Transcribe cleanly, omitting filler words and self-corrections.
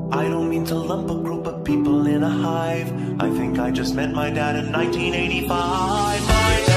I don't mean to lump a group of people in a hive. I think I just met my dad in 1985. My dad